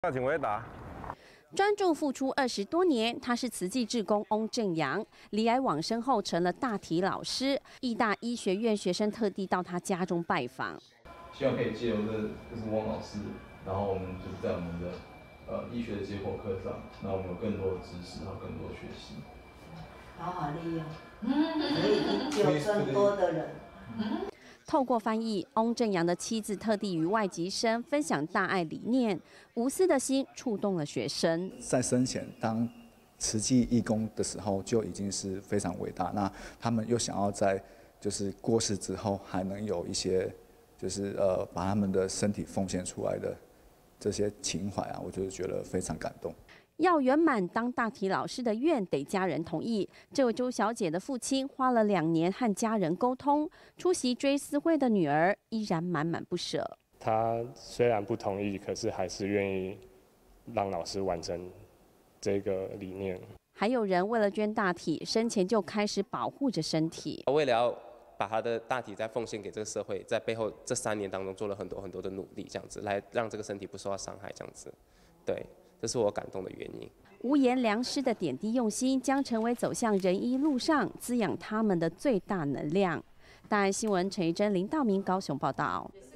请回答。 专注付出20多年，他是慈济志工翁正阳，罹癌往生后成了大体老师。义大医学院学生特地到他家中拜访， 希望可以借由就是汪老师，然后我们就是在我们的医学的解剖课上，那我们有更多的知识，还有更多的学习。 好好利用，可以救更多的人。 透过翻译，翁正阳的妻子特地与外籍生分享大爱理念，无私的心触动了学生。 在生前当慈济义工的时候，就已经是非常伟大。那他们又想要在就是过世之后，还能有一些就是把他们的身体奉献出来的这些情怀啊，我就是觉得非常感动。 要圆满当大体老师的愿，得家人同意。这位周小姐的父亲花了2年和家人沟通，出席追思会的女儿依然满满不舍。 他虽然不同意，可是还是愿意让老师完成这个理念。 还有人为了捐大体，生前就开始保护着身体。 为了要把他的大体再奉献给这个社会，在背后这3年当中做了很多的努力，这样子来让这个身体不受到伤害，这样子，对。这是我感动的原因。 无言良师的点滴用心，将成为走向仁医路上滋养他们的最大能量。大爱新闻陈怡贞、林道明高雄报道。